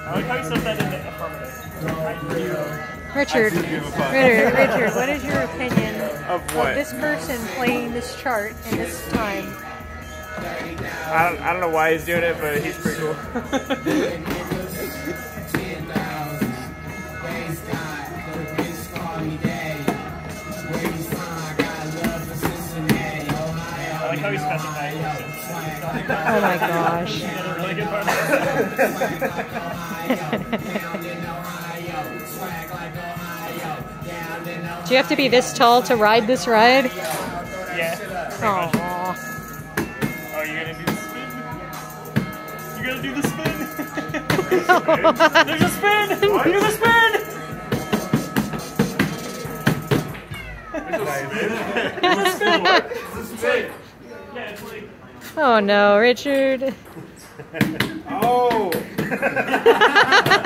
like how you said that in the affirmative. Richard, what is your opinion Of what? of this person playing this chart in this time? I don't know why he's doing it, but he's pretty cool. I like how he's specifying. Oh my gosh. Really good part. Do you have to be this tall to ride this ride? Yeah. Aww. Oh, you're gonna do the spin? You're gonna do the spin? There's a spin! There's a spin! There's a spin! Yeah, it's like... Oh no, Richard. Oh!